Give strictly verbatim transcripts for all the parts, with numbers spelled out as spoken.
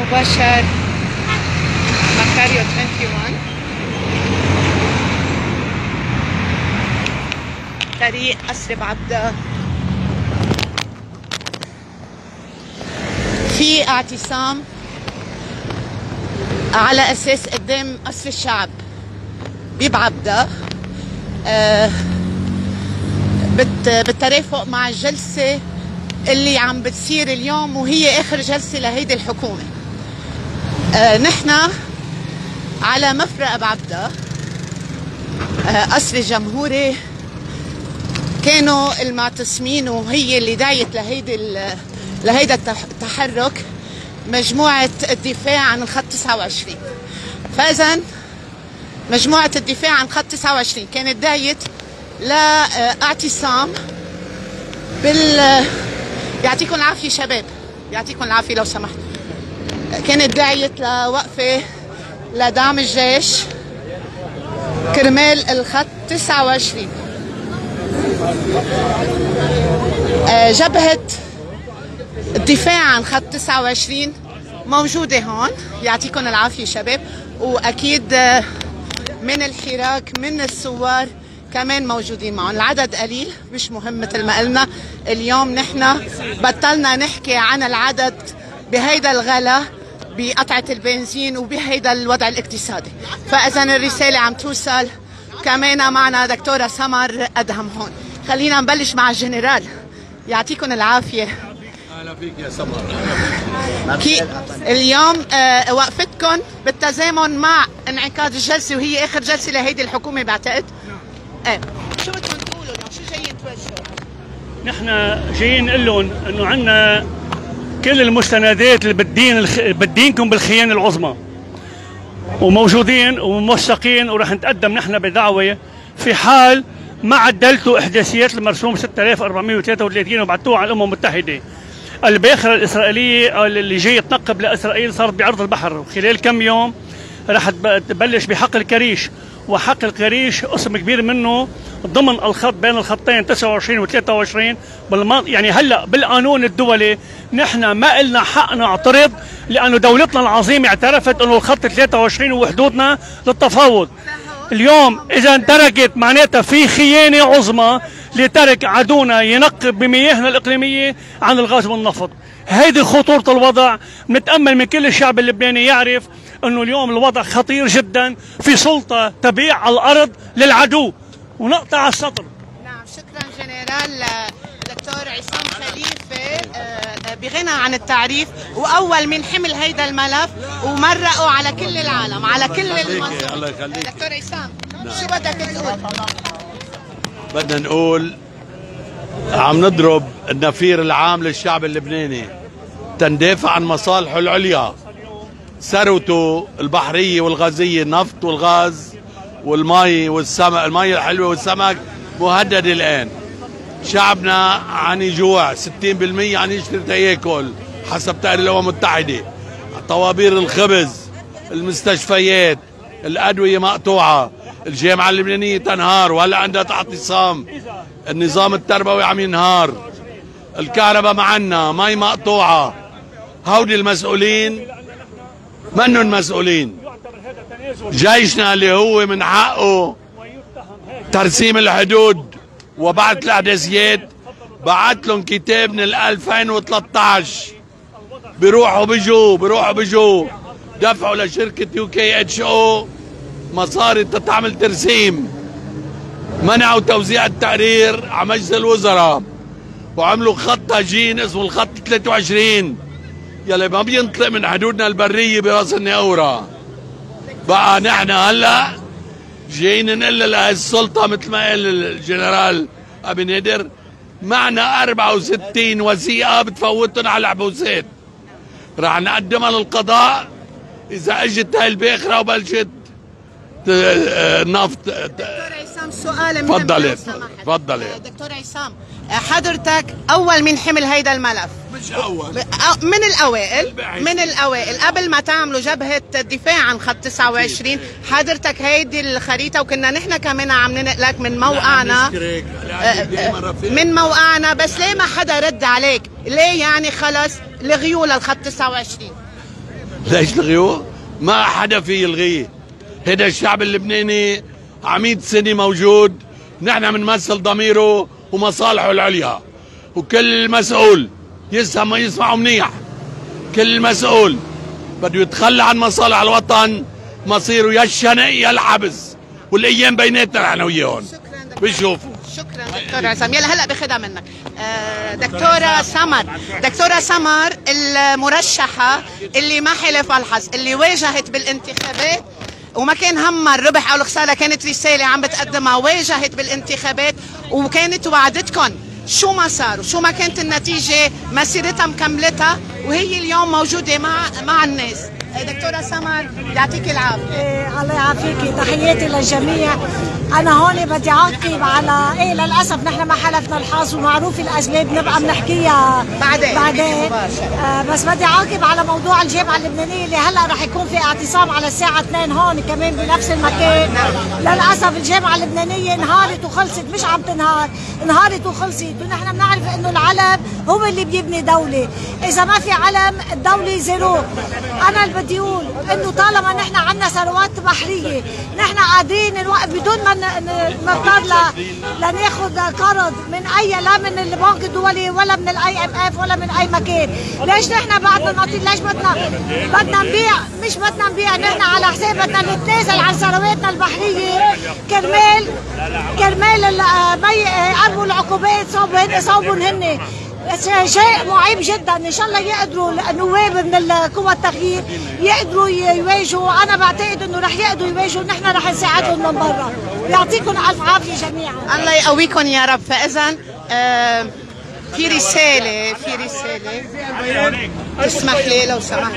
مباشر مكاريو واحد وعشرين، طريق قصر بعبده. في اعتصام على اساس قدام قصر الشعب ببعبده آه بالترافق مع الجلسه اللي عم بتصير اليوم، وهي اخر جلسه لهيدي الحكومه. آه نحن على مفرق بعبده آه قصر الجمهوري، كانوا المعتصمين وهي اللي دعيت لهيدي لهيدا التحرك مجموعه الدفاع عن الخط تسعة وعشرين. فاذا مجموعه الدفاع عن خط تسعة وعشرين كانت دعيت لاعتصام بال يعطيكم العافيه شباب، يعطيكم العافيه لو سمحت. كانت دعيت لوقفه لدعم الجيش كرمال الخط تسعة وعشرين. جبهة الدفاع عن خط تسعة وعشرين موجودة هون، يعطيكم العافية شباب. وأكيد من الحراك من الثوار كمان موجودين معهم. العدد قليل مش مهم مثل ما قلنا اليوم. نحن بطلنا نحكي عن العدد بهيدا الغلا بقطعة البنزين وبهيدا الوضع الاقتصادي. فإذا الرسالة عم توصل. كمان معنا دكتورة سمر أدهم هون. خلينا نبلش مع الجنرال، يعطيكم العافية. أهلا فيك يا سمر. كي اليوم آه وقفتكم بالتزامن مع انعقاد الجلسة، وهي آخر جلسة لهيدي الحكومة بعتقد. ايه شو بدكم تقولوا اليوم؟ شو جايين توجهوا؟ نحن جايين نقول لهم انه عندنا كل المستندات اللي بدين الخ... بدينكم بالخيانة العظمى، وموجودين وموثقين، ورح نتقدم نحن بدعوة في حال ما عدلتوا احداثيات المرسوم ستة آلاف وأربعمئة وثلاثة وثلاثين وبعتوها على الامم المتحده. الباخره الاسرائيليه اللي جاي تنقب لاسرائيل صارت بعرض البحر، وخلال كم يوم رح تبلش بحق الكريش، وحق الكريش قسم كبير منه ضمن الخط بين الخطين تسعة وعشرين و ثلاثة وعشرين. بالمنطق يعني هلا بالقانون الدولي نحن ما إلنا حق نعترض، لانه دولتنا العظيمه اعترفت انه الخط ثلاثة وعشرين وحدودنا للتفاوض. اليوم اذا تركت معناتها في خيانه عظمى لترك عدونا ينقب بمياهنا الاقليميه عن الغاز والنفط. هيدي خطوره الوضع. بنتامل من كل الشعب اللبناني يعرف انه اليوم الوضع خطير جدا، في سلطه تبيع الارض للعدو ونقطع السطر. نعم شكرا جنرال دكتور عصام خليفه بغنى عن التعريف، واول من حمل هيدا الملف ومرقوا على كل العالم على كل المنظومه. دكتور عصام شو بدك تقول؟ بدنا نقول عم نضرب النفير العام للشعب اللبناني تندافع عن مصالحه العليا. ثروته البحريه والغازيه، النفط والغاز والمي والسمك، المي الحلوه والسمك مهدد الان. شعبنا عن جوع، ستين بالمئة عن يشتري تياكل حسب تقرير الامم المتحده. طوابير الخبز، المستشفيات، الادويه مقطوعه، الجامعه اللبنانيه تنهار وهلا عندها اعتصام، النظام التربوي عم ينهار، الكهرباء معنا، مي مقطوعه. هودي المسؤولين منن مسؤولين. جيشنا اللي هو من حقه ترسيم الحدود وبعث الاحداثيات، بعت لهم كتاب من ألفين وثلاثة عشر، بيروحوا بيجوا بيروحوا بيجوا دفعوا لشركه يو كي اتش او مصاري تتعمل ترسيم. منعوا توزيع التقرير على مجلس الوزراء وعملوا خط هجين اسمه الخط ثلاثة وعشرين يلي ما بينطلق من حدودنا البريه براس الناورة. بقى نحن هلا جايين نقول لهي السلطه مثل ما قال الجنرال ابي نادر، معنا أربعة وستين وثيقه بتفوتهم على الحبوسات، رح نقدمها للقضاء اذا اجت هاي الباخره وبلشت نفط. دكتور عصام سؤال من تفضلي تفضلي دكتور عصام، حضرتك اول من حمل هيدا الملف؟ مش اول، من الاوائل من الاوائل قبل ما تعملوا جبهه الدفاع عن خط تسعة وعشرين. حضرتك هيدي الخريطه، وكنا نحن كمان عم ننقلك من موقعنا من موقعنا، بس ليه ما حدا رد عليك؟ ليه يعني خلص لغيوا للخط تسعة وعشرين؟ ليش لغيوه؟ ما حدا في يلغيه. هذا الشعب اللبناني عميد سنة موجود، نحن بنمثل ضميره ومصالحه العليا، وكل مسؤول يسمع ما يسمعه منيح، كل مسؤول بده يتخلى عن مصالح الوطن مصيره يا الشنق يا الحبس، والايام بيناتنا نحن وياهم بنشوفوا. شكرا دكتور عصام. يلا هلا باخذها منك. آه دكتوره سمر، دكتوره سمر المرشحه اللي ما حلف الحظ، اللي واجهت بالانتخابات وما كان همها الربح او الخساره، كانت رساله عم بتقدمها، واجهت بالانتخابات وكانت وعدتكم شو ما صار وشو ما كانت النتيجه مسيرتها مكملتها، وهي اليوم موجوده مع مع الناس. دكتوره سمر يعطيك العافيه. إيه الله يعافيكي، تحياتي للجميع. انا هون بدي اعقب على ايه للاسف نحن ما حلفنا الحظ، ومعروف الاسباب نبقى بنحكيها بعدين بعدين آه بس بدي اعقب على موضوع الجامعه اللبنانيه اللي هلا رح يكون في اعتصام على الساعه اثنين هون كمان بنفس المكان. للاسف الجامعه اللبنانيه انهارت وخلصت، مش عم تنهار، انهارت وخلصت، ونحن بنعرف انه العلم هو اللي بيبني دوله، اذا ما في علم الدوله زيرو. انا اللي بدي اقول انه طالما نحن عندنا ثروات بحريه، نحن قادرين بدون ما نضطر لناخذ قرض من اي، لا من البنك الدولي ولا من الاي ام اف ولا من اي مكان. ليش نحن بعدنا نعطي؟ ليش بدنا بدنا نبيع؟ مش بدنا نبيع نحن على حساب، بدنا نتنازل عن ثرواتنا البحريه كرمال كرمال يقربوا العقوبات صوبهم صوبهم هن. شيء معيب جدا. ان شاء الله يقدروا النواب من القوى التغيير يقدروا يواجهوا، انا بعتقد انه رح يقدروا يواجهوا، نحن رح نساعدهم من برا. يعطيكم الف عافيه جميعا. الله يقويكم يا رب. فاذا آه في رساله في رساله تسمح لي لو سمحت.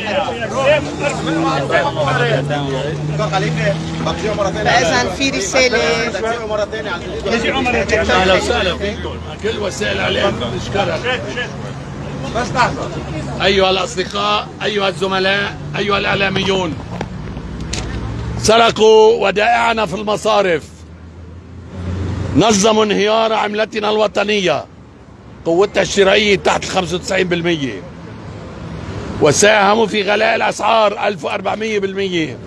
فاذا في رساله. اهلا وسهلا فيكم كل وسائل الاعلام، نشكرك. بس لحظه. ايها الاصدقاء، ايها الزملاء، ايها الاعلاميون، سرقوا ودائعنا في المصارف، نظموا انهيار عملتنا الوطنية قوتها الشرائية تحت خمسة وتسعين بالمئة، وساهموا في غلاء الأسعار ألف وأربعمئة بالمئة.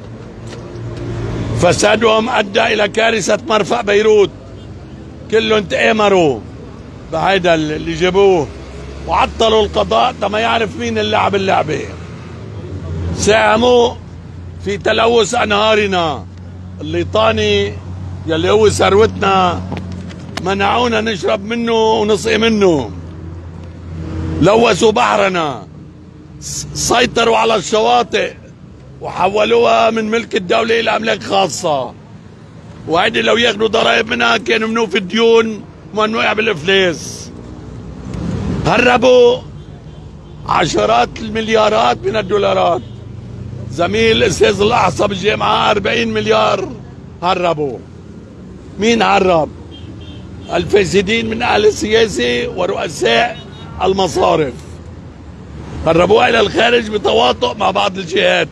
فسادهم أدى إلى كارثة مرفأ بيروت، كلهم تآمروا بهيدا اللي جابوه وعطلوا القضاء تما يعرف مين اللي لعب اللعبة. ساهموا في تلوث أنهارنا، الليطاني يلي هو ثروتنا منعونا نشرب منه ونسقي منه، لوثوا بحرنا، سيطروا على الشواطئ وحولوها من ملك الدولة إلى أملاك خاصة، وهيدي لو ياخذوا ضرائب منها كانوا منوف الديون ومنوقع بالإفلاس. هربوا عشرات المليارات من الدولارات، زميل الأستاذ الأعصى بالجامعة أربعين مليار هربوا. مين هرب؟ الفاسدين من أهل السياسة ورؤساء المصارف، هربوها إلى الخارج بتواطؤ مع بعض الجهات.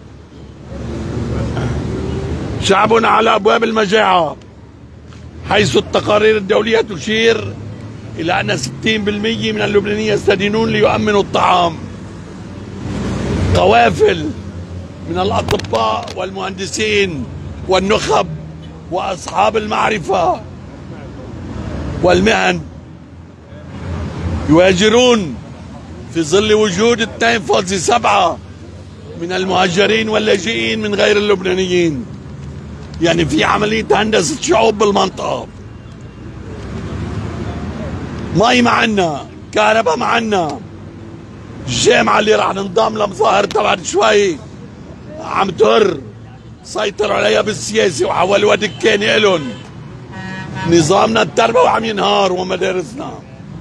شعبنا على أبواب المجاعة، حيث التقارير الدولية تشير إلى أن ستين بالمئة من اللبنانيين يستدينون ليؤمنوا الطعام. قوافل من الأطباء والمهندسين والنخب وأصحاب المعرفة والمهن يهاجرون في ظل وجود اثنين فاصلة سبعة من المهاجرين واللاجئين من غير اللبنانيين. يعني في عملية هندسة شعوب بالمنطقة. مي معنا، كهرباء معنا، الجامعة اللي راح ننضم لمظاهرتها بعد شوي عم تهر، سيطروا عليها بالسياسة وحولوها دكانة إلهم. نظامنا التربوي عم ينهار ومدارسنا.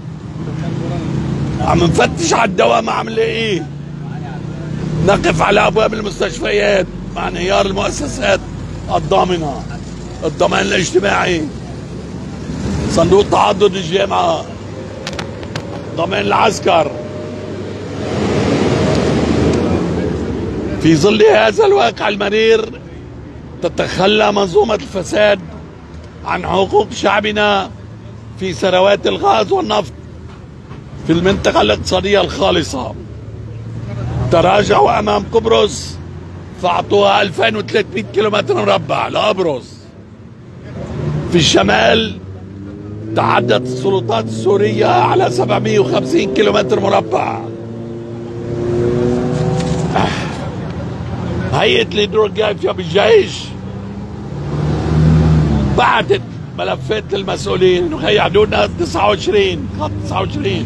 عم نفتش على الدواء ما عم نلاقيه. نقف على أبواب المستشفيات مع انهيار المؤسسات الضامنة، الضمان الاجتماعي، صندوق تعضد الجامعة، ضمان العسكر. في ظل هذا الواقع المرير تتخلى منظومة الفساد عن حقوق شعبنا في ثروات الغاز والنفط في المنطقة الاقتصادية الخالصة. تراجعوا امام قبرص فاعطوها ألفين وثلاثمئة كيلومتر مربع لقبرص. في الشمال تعدت السلطات السورية على سبعمئة وخمسين كيلومتر مربع. هيئة الهيدروغرافيا بالجيش بعتت ملفات للمسؤولين انه هي حدودنا تسعة وعشرين خط تسعة وعشرين.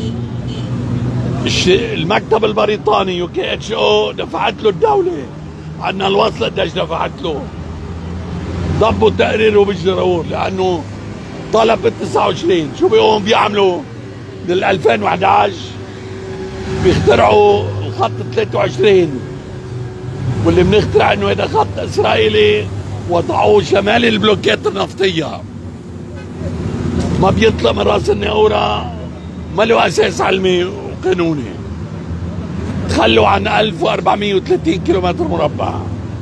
المكتب البريطاني يو كي اتش او دفعت له الدولة، عنا الوصل قديش دفعت له، ضبوا تقريره بالجرور لانه طلب ال تسعة وعشرين. شو بيقوم بيعملوا؟ بال ألفين وأحد عشر بيخترعوا الخط ثلاثة وعشرين واللي بنخترع انه هذا خط اسرائيلي وضعوه شمال البلوكات النفطية، ما بيطلع من راس الناورة، ما له اساس علمي وقانوني. تخلوا عن ألف وأربعمئة وثلاثين كيلومتر مربع.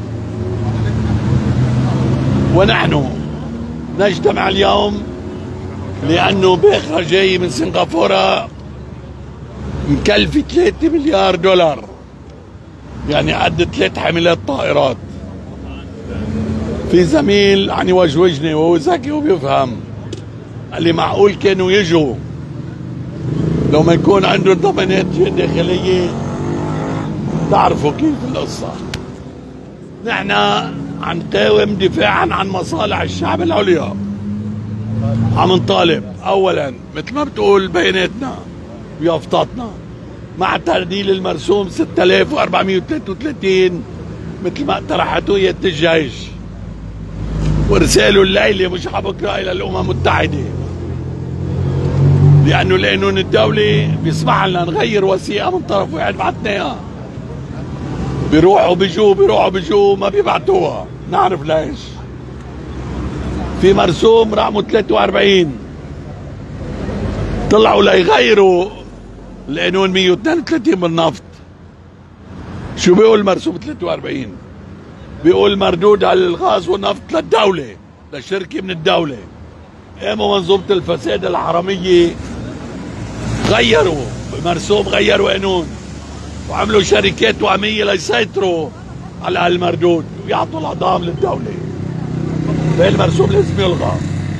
ونحن نجتمع اليوم لانه باخرة جاي من سنغافورة مكلفة ثلاثة مليار دولار، يعني قد ثلاث حاملات طائرات. في زميل عن يوجوجني وهو ذكي وبيفهم، قال لي معقول كانوا يجوا لو ما يكون عندهم ضمانات داخلية؟ تعرفوا كيف القصة. نحن عم نقاوم دفاعا عن مصالح الشعب العليا. عم نطالب اولا مثل ما بتقول بياناتنا ويافطاتنا مع تعديل المرسوم ستة آلاف وأربعمئة وثلاثة وثلاثين مثل ما اقترحته هيئة الجيش، وارساله الليله مش حبكره الى الامم المتحده، لانه القانون الدولي بيسمح لنا نغير وثيقه من طرف واحد بعتناها. بيروحوا بيجوا بيروحوا بيجوا ما بيبعتوها، نعرف ليش. في مرسوم رقمه ثلاثة وأربعين طلعوا ليغيروا القانون مئة واثنين وثلاثين بالنفط. شو بيقول المرسوم ثلاثة وأربعين؟ بيقول مردود على الغاز والنفط للدولة، لشركة من الدولة. قاموا منظومة الفساد الحرامية غيروا مرسوم، غيروا قانون وعملوا شركات وهمية ليسيطروا على هالمردود ويعطوا العظام للدولة. فالمرسوم لازم يلغى.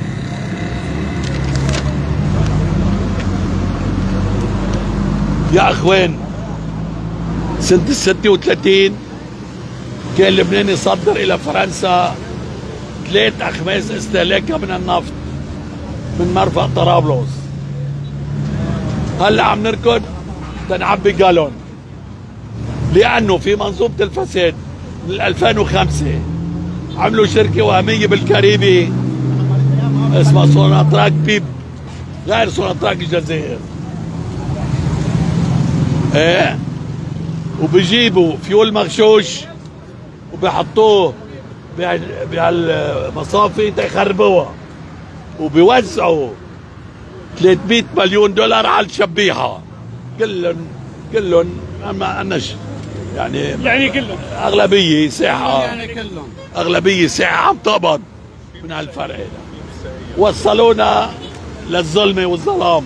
يا اخوان، سنة الستة وثلاثين كان لبنان يصدر الى فرنسا ثلاث اخماس استهلاكها من النفط من مرفأ طرابلس. هلا عم نركض تنعبي جالون، لانه في منظومة الفساد من ألفين وخمسة عملوا شركة وهمية بالكاريبي اسمها سوناتراك بيب، غير سوناتراك الجزائر. ايه، وبيجيبوا فيول مغشوش وبيحطوه بهالمصافي تيخربوها، وبيوزعوا ثلاثمئة مليون دولار على الشبيحة. كلهم كلهم ما انش يعني يعني كلهم اغلبية ساعة، يعني كلهم اغلبية ساعة عم تقبض من هالفرق هذا. وصلونا للظلمة والظلام.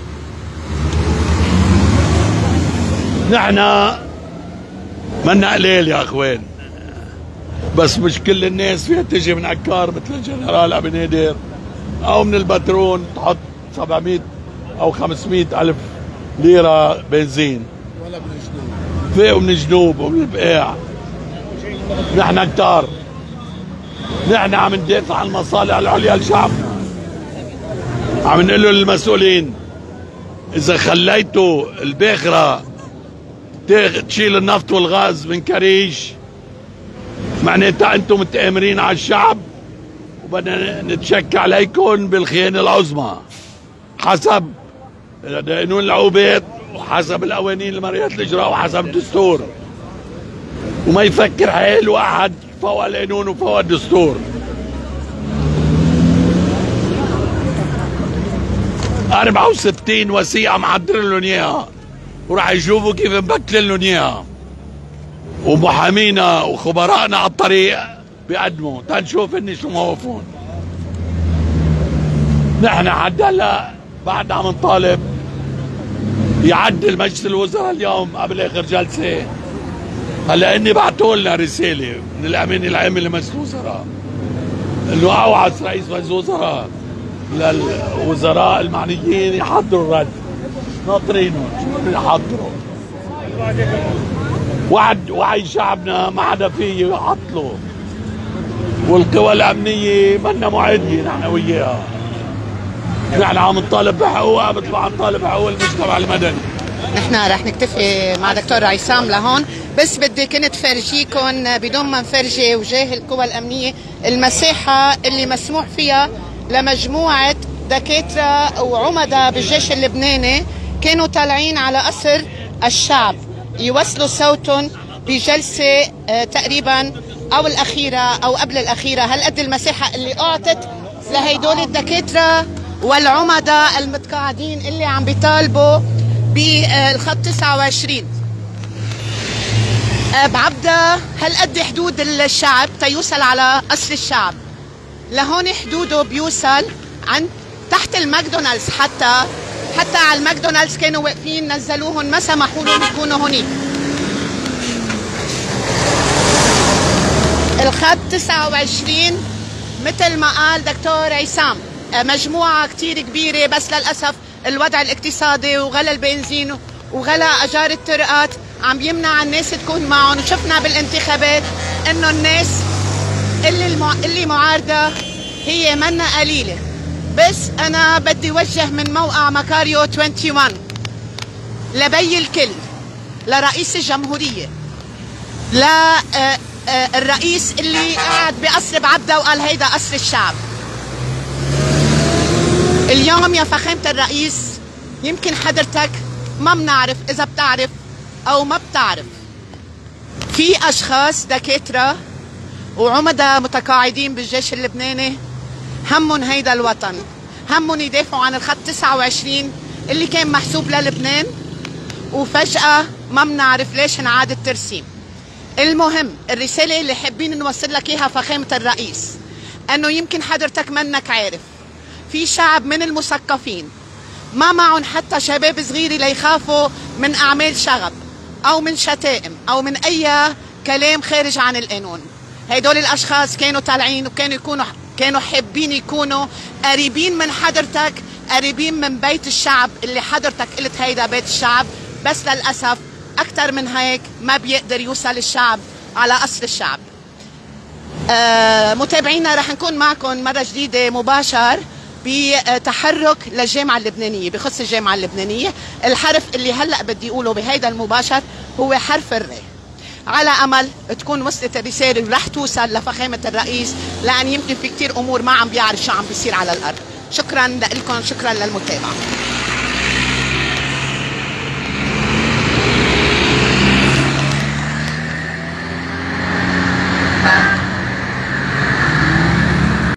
نحن منا قليل يا اخوان، بس مش كل الناس فيها تجي من عكار مثل الجنرال ابو نادر او من البترون تحط سبعمئة او خمسمئة الف ليره بنزين، ولا من الجنوب فيه ومن الجنوب ومن البقاع. نحن كتار، نحن عم ندافع عن المصالح العليا لشعبنا. عم نقول للمسؤولين اذا خليتوا الباخره تشيل النفط والغاز من كريش معناتها انتم متآمرين على الشعب وبدنا نتشكى عليكم بالخيانة العظمى حسب قانون العقوبات وحسب القوانين المرئية الإجراء وحسب الدستور، وما يفكر حاله أحد فوق القانون وفوق الدستور. أربعة وستين وثيقة محضرين لهم إياها وراح يشوفوا كيف مبكلين لهم إياها، ومحامينا وخبرائنا على الطريق بيقدموا تنشوف اني شو موقفون. نحن حد هلا بعد عم نطالب يعدل مجلس الوزراء اليوم قبل اخر جلسه. هلا اني بعثوا لنا رساله من الامين العام لمجلس الوزراء انه اوعز رئيس مجلس الوزراء للوزراء المعنيين يحضروا الرد. ناطرينهم شو يحضروا. وعد وعي شعبنا ما حدا فيه يعطله، والقوى الامنيه منا معديه نحن وياها. نحن عم نطالب بحقوقها مثل ما عم نطالب بحقوق المجتمع المدني. نحن رح نكتفي مع دكتور عصام لهون، بس بدي كنت فرجيكم بدون ما نفرجي وجاه القوى الامنيه المساحه اللي مسموح فيها لمجموعه دكاتره وعمداء بالجيش اللبناني كانوا طالعين على قصر الشعب يوصلوا صوتهم بجلسه تقريبا او الاخيره او قبل الاخيره. هالقد المساحه اللي اعطت لهيدول الدكاتره والعمداء المتقاعدين اللي عم بيطالبوا بالخط تسعة وعشرين. بعبدا هالقد حدود الشعب تيوصل على قصر الشعب، لهون حدوده بيوصل عند تحت الماكدونالدز. حتى حتى على الماكدونالدز كانوا واقفين نزلوهم، ما سمحوا لهم يكونوا هونيك. الخط تسعة وعشرين مثل ما قال دكتور عصام مجموعة كتير كبيرة، بس للأسف الوضع الاقتصادي وغلا البنزين وغلا أجار الطرقات عم يمنع الناس تكون معهم. وشفنا بالانتخابات إنه الناس اللي المع... اللي معارضة هي منا قليلة. بس أنا بدي وجه من موقع مكاريو واحد وعشرين لبي الكل، لرئيس الجمهورية، للرئيس اللي قاعد بقصر بعبدا وقال هيدا قصر الشعب. اليوم يا فخامة الرئيس يمكن حضرتك ما بنعرف إذا بتعرف أو ما بتعرف، في أشخاص دكاترة وعمداء متقاعدين بالجيش اللبناني همهم هيدا الوطن، همهم يدافعوا عن الخط تسعة وعشرين اللي كان محسوب للبنان وفجأة ما بنعرف ليش انعاد الترسيم. المهم الرسالة اللي حابين نوصل لك إياها فخامة الرئيس أنه يمكن حضرتك منك عارف في شعب من المثقفين ما معهم حتى شباب صغيرة ليخافوا من أعمال شغب أو من شتائم أو من أي كلام خارج عن القانون. هيدول الأشخاص كانوا طالعين وكانوا يكونوا كانوا حابين يكونوا قريبين من حضرتك، قريبين من بيت الشعب اللي حضرتك قلت هيدا بيت الشعب، بس للأسف أكثر من هيك ما بيقدر يوصل الشعب على قصر الشعب. آه متابعينا رح نكون معكم مرة جديدة مباشر بتحرك للجامعة اللبنانية، بخص الجامعة اللبنانية. الحرف اللي هلأ بدي أقوله بهيدا المباشر هو حرف الراء، على أمل تكون وصلت الرسالة ورح توصل لفخامة الرئيس، لأن يمكن في كتير أمور ما عم بيعرف شو عم بيصير على الأرض. شكرا لكم، شكرا للمتابعة.